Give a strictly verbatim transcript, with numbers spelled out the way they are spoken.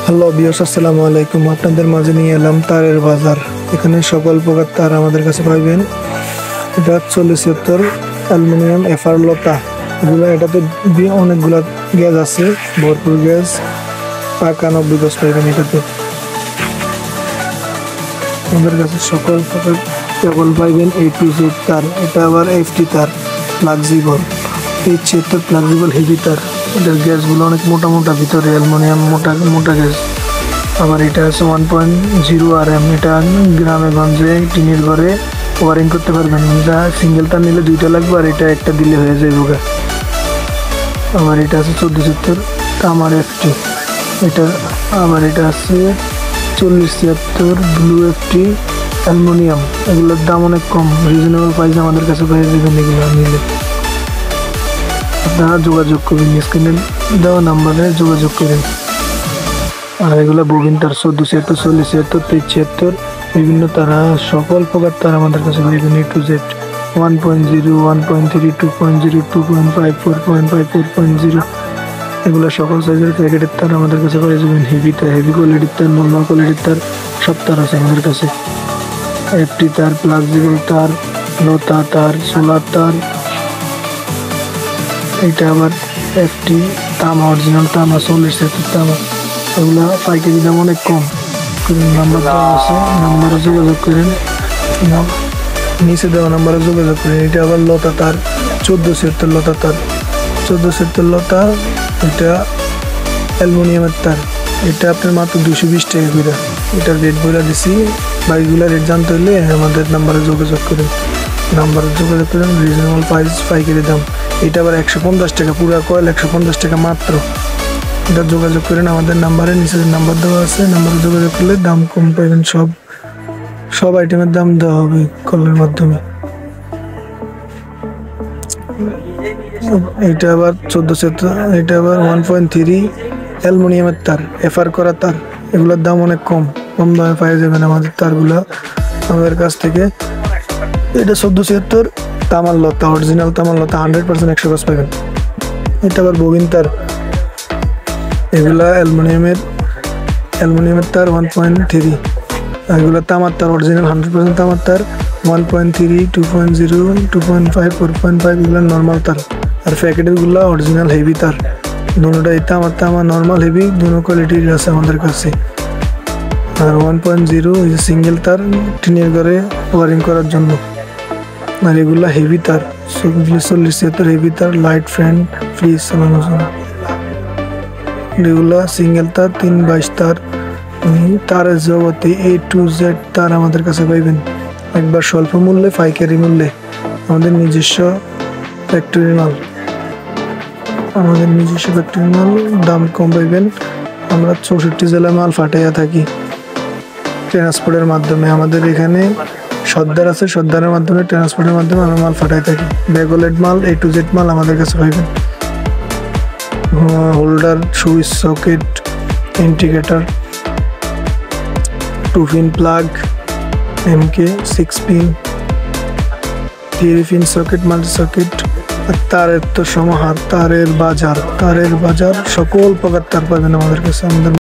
Hello বিয়স, আসসালামু আলাইকুম। আপনাদের মাঝে নিয়ে এলাম তারের বাজার। এখানে সকল প্রকার তার আমাদের কাছে পাইবেন। এটা চল্লিশ সত্তর অ্যালুমিনিয়াম এফার লতা, এগুলো এটাতে অনেকগুলা গ্যাস আছে, ভরপুর গ্যাস। পাকা নব্বই গজ পাইবেন এটাতে। আমাদের কাছে সকল প্রকার কেবল পাইবেন এ টু জেড তার। এটা আবার এফটি তার, ফ্লেক্সিবল এই ছিয়াত্তর ফ্লেক্সিবল হেভি তার। এটার গ্যাসগুলো অনেক মোটা মোটা, ভিতরে অ্যালুমিনিয়াম মোটা মোটা গ্যাস। আবার এটা আছে one point zero R M. এটা গ্রামে গঞ্জে টিনের ঘরে ওয়ারিং করতে পারবেন। এটা সিঙ্গেল তার নিলে দুইটা লাগবে, আর এটা একটা দিলে হয়ে যাবে। আবার এটা আছে চোদ্দো সত্তর তামার এফটি। এটা আবার এটা আছে চল্লিশ ছিয়াত্তর ব্লু এফটি অ্যালুমিনিয়াম। এগুলোর দাম অনেক কম, রিজনেবল প্রাইসে আমাদের কাছে পেয়ে যাবেন এগুলো নিলে। আপনারা যোগাযোগ করবেন, স্ক্রিনে দেওয়া নাম্বারে যোগাযোগ করেন। আর এগুলো ববিন তার চোদ্দো ছিয়াত্তর চল্লিশ ছিয়াত্তর তেইশ ছিয়াত্তর বিভিন্ন তারা, সকল প্রকার তার আমাদের কাছে পাইবেন A to Z. One point zero one point three two point zero two point five four point five four point zero এগুলো সকল সাইজের প্যাকেটের তার আমাদের কাছে পেয়ে যাবেন। হেভি তার, হেভি কোয়ালিটির তার, নর্মাল কোয়ালিটির তার, সব তার আছে আমাদের কাছে। এফটি তার, ফ্লেক্সিবল তার, লতা তার, সোলার তার। এটা আবার এফটি তামা, অরিজিনাল তামা, চল্লিশ ছিয়াত্তর তামা। এগুলো পাইকারি দাম অনেক কম। নাম্বার দেওয়া আছে, নাম্বারে যোগাযোগ করেন, নিচে দেওয়া নাম্বারে যোগাযোগ করেন। এটা আবার লতা তার, চোদ্দো ছিয়াত্তর লতা তার, চোদ্দো ছিয়াত্তর লতা। এটা অ্যালুমিনিয়ামের তার। এটা আপনার মাত্র দুশো বিশ টাকা করে। এটার রেট বলে দিছি। বাইকগুলো রেট জানতে হলে আমাদের নাম্বারে যোগাযোগ করেন, নাম্বারে যোগাযোগ করেন। রিজনেবল প্রাইস, পাইকারি দাম। এটা আবার একশো পঞ্চাশ টাকা, পুরা কয়েল একশো পঞ্চাশ টাকা মাত্র। এটা যোগাযোগ করেন আমাদের নাম্বারে, নিচে নাম্বার দেওয়া আছে, নাম্বারে যোগাযোগ করলে দাম কম পাইবেন। সব সব আইটেমের দাম দেওয়া হবে কলের মাধ্যমে। এটা আবার চোদ্দো ছিয়াত্তর, এটা আবার ওয়ান পয়েন্ট থ্রি অ্যালুমিনিয়ামের তার, এফআর করা তার। এগুলোর দাম অনেক কম, কম দামে পাওয়া যাবেন আমাদের তারগুলা আমাদের কাছ থেকে। এটা চোদ্দো ছিয়াত্তর তামার লতা, অরিজিনাল তামার লতা, হান্ড্রেড পার্সেন্ট একশো গজ পাবেন। এটা আবার ববিন তার। এগুলা অ্যালুমিনিয়ামের অ্যালুমিনিয়ামের তার ওয়ান পয়েন্ট থ্রি। এগুলো তামার তার, অরিজিনাল হান্ড্রেড পার্সেন্ট তামার তার। One point three two point zero two point five four point five এগুলো নর্মাল তার। আর প্যাকেটেরগুলো অরিজিনাল হেভি তার। দুটোটাই তামার তামা, নর্মাল হেভি, দুটো কোয়ালিটির আছে আমাদের কাছে। আর ওয়ান পয়েন্ট জিরো এই যে সিঙ্গেল তার, টিনের ঘরে ওয়ারিং করার জন্য। আর এগুলা হেভি তার, চল্লিশ ছিয়াত্তর হেভি তার, লাইট ফ্যান ফ্রিজ চালানোর জন্য। এগুলা সিঙ্গেল তার, তিন বাইশ তার। তারের জগতে এ টু জেড তার আমাদের কাছে পাইবেন একবার স্বল্প মূল্যে, পাইকারি মূল্যে। আমাদের নিজস্ব ফ্যাক্টরি মাল, আমাদের নিজস্ব ফ্যাক্টরি মাল, দাম কম পাইবেন। আমরা চৌষট্টি জেলায় মাল ফাটাইয়া থাকি ট্রান্সপোর্টের মাধ্যমে। আমাদের এখানে সর্দার আছে, সর্দারের মাধ্যমে, ট্রান্সপোর্টের মাধ্যমে আমরা মাল ফাটাই থাকি। ব্যাগলেট মাল, এ টু জেড মাল আমাদের কাছে পাইবেন। Holder, switch, socket, indicator, two pin plug, MK six pin, three pin socket, multi socket. তারের তো সমাহার, তারের বাজার, তারের বাজার সকল প্রকার তার পাবেন আমাদের কাছে। আমাদের